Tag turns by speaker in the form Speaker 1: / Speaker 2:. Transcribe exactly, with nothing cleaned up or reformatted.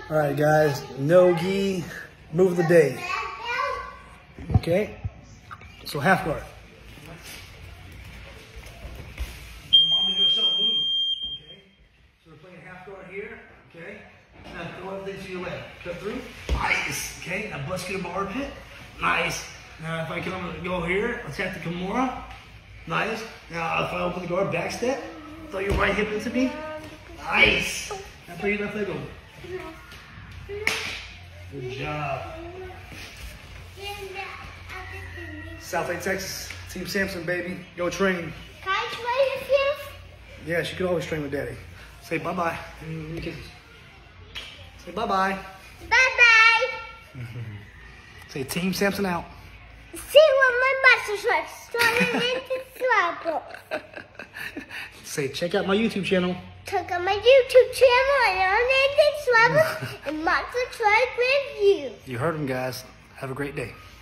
Speaker 1: All right, guys. NoGi move of the day. Okay. So half guard. So mommy's gonna show a move. Okay. So we're playing half guard here. Okay. Now throw everything to your leg. Cut through. Nice. Okay. Now bust through the bar pit. Nice. Now if I come go here, attack the Kimura. Nice. Now if I open the guard, back step. Throw your right hip into me. Nice. Now throw your left leg over. Good job. South Lake, Texas. Team Sampson, baby. Go train.
Speaker 2: Can I train with you?
Speaker 1: Yeah, she could always train with Daddy. Say bye-bye. Mm, kisses. Say bye-bye.
Speaker 2: Bye-bye.
Speaker 1: Say Team Sampson out.
Speaker 2: See what my muscles are starting into trouble.
Speaker 1: Say check out my YouTube channel.
Speaker 2: Check out my YouTube channel and on anything trouble and lots of try with you.
Speaker 1: You heard him, guys. Have a great day.